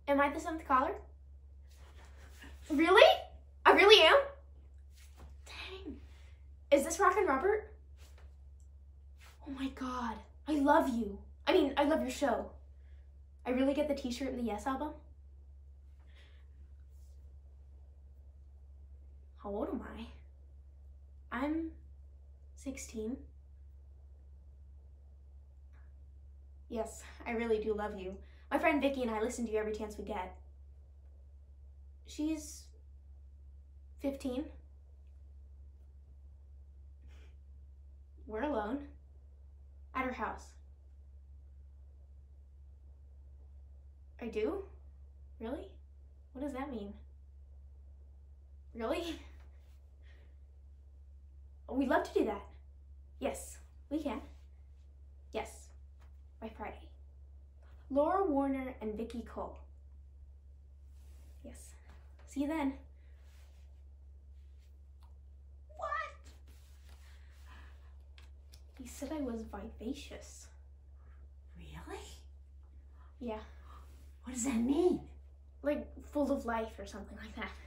Am I the 7th caller? Really? I really am? Dang. Is this Rockin' Robert? Oh my god. I love you. I mean, I love your show. I really get the t-shirt and the Yes album? How old am I? I'm 16. Yes, I really do love you. My friend Vicky and I listen to you every chance we get. She's 15. We're alone. At her house. I do? Really? What does that mean? Really? We'd love to do that. Yes, we can. Yes, by Friday. Laura Warner and Vicky Cole. Yes. See you then. What? He said I was vivacious. Really? Yeah. What does that mean? Like full of life or something like that.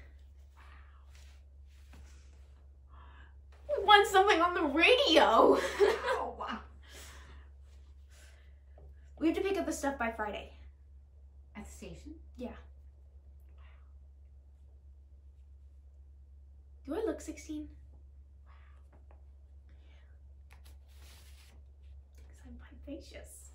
We want something on the radio. Oh, wow. We have to pick up the stuff by Friday. At the station? Yeah. Do I look 16? Because I'm vivacious.